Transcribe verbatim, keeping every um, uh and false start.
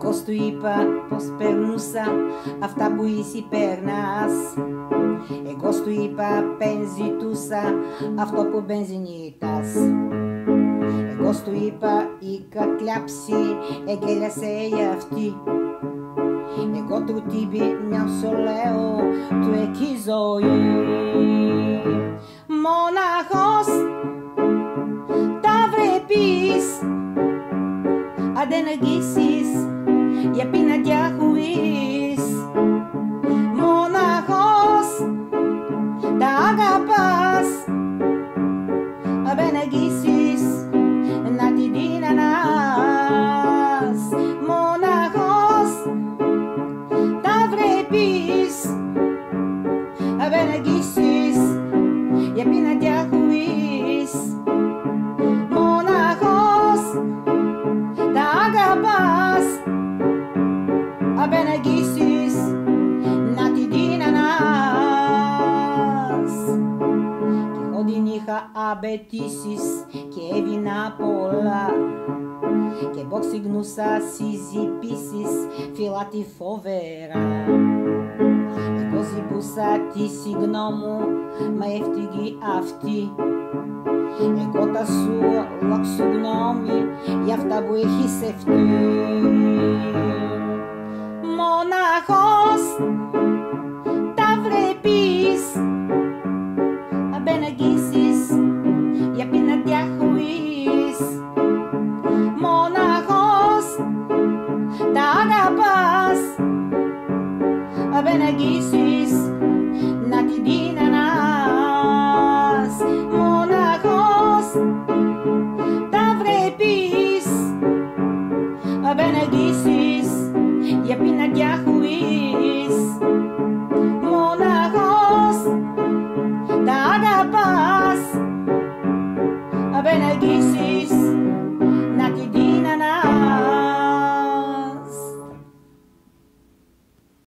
Εγώ του είπα πως περνούσα αυτά που είσαι περνάς. Εγώ του είπα πεν ζητούσα αυτό που πεν ζητάς. Εγώ του είπα είχα κλάψει, εγκέλιασε η αυτή. Εγώ του τύπη μια σου λέω, του εκεί ζωή. Μοναχός τα βλέπεις, αν δεν αργήσεις για πίνα διαχωρείς. Μοναχός τα αγαπάς, αν δεν αργήσεις να τη δίνανας. Μοναχός τα βλέπεις, αν δεν αργήσεις για πίνα διαχωρείς. Μοναχός τα αγαπάς, αν δεν αργήσεις να τη δίνανας. Κι εγώ την είχα απαιτήσεις και έβινα πολλά, και εγώ ξυγνούσα συζητήσεις φυλάτη φοβερά. Εγώ ζητούσα τη συγγνώμη, μα έφτυγε αυτή. Εγώ τα σου λόξω γνώμη για αυτά που έχεις ευτεί. Μοναχός τα βλέπεις, αν δεν αργήσεις για πίνα διαχωρείς. Μοναχός τα αγαπάς, αν δεν αργήσεις να τη δίνανας. Μοναχός τα βλέπεις, αν δεν αργήσεις για πίνα διαχωρείς.